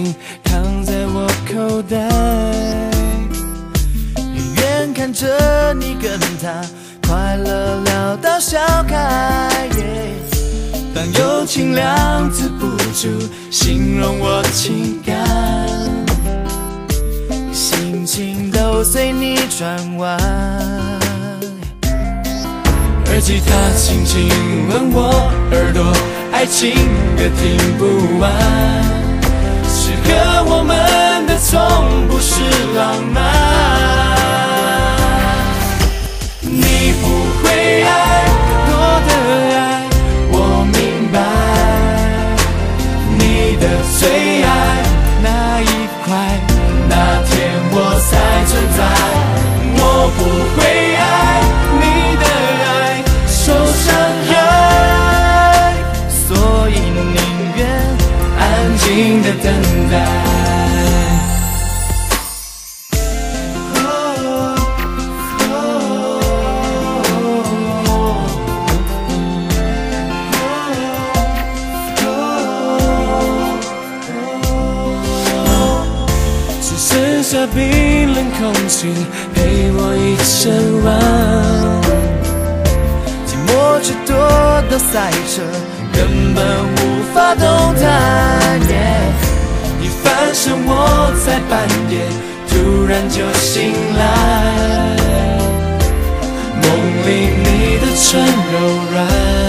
情扛在我口袋，远远看着你跟他快乐聊到笑开。当友情两字不足形容我情感，心情都随你转弯。而吉他轻轻吻我耳朵，爱情歌听不完，适合我们的从不是浪漫。你不会爱我的爱，我明白，你的最爱那一块，那天我才存在。我不会爱你的爱受伤害，所以宁愿安静的等待。只剩下冰冷空气陪我一整晚，寂寞却多到塞车，根本无法动弹。一翻身我在半夜突然就醒来，梦里你的唇柔软，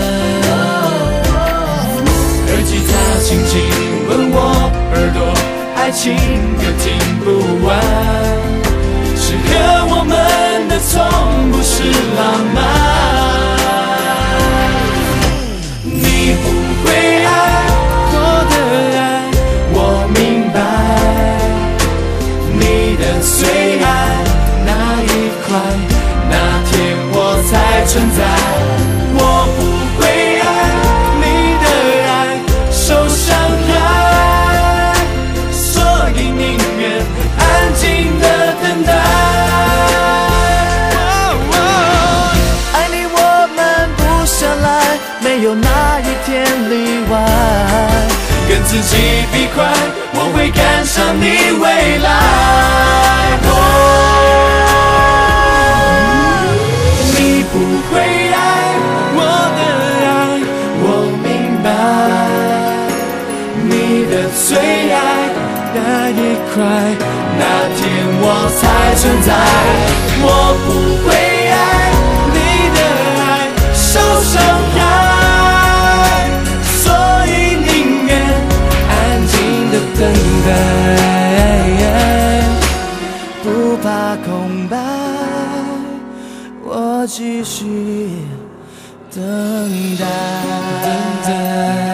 而吉他轻轻吻我耳朵，爱情歌听不完，适合我们的从不是浪漫。你不会爱我的爱，我明白，你的最爱那一块，那天我才存在。我不会爱你的爱受伤害，所以宁愿安静的等待。爱你我们不下来，没有哪一天例外，跟自己比快，我会赶上你未来。你不会爱我的爱，我明白，你的最爱那一块，那天我才存在。我不会爱你的爱受伤害，所以宁愿安静的等待，不怕空白，我继续等待。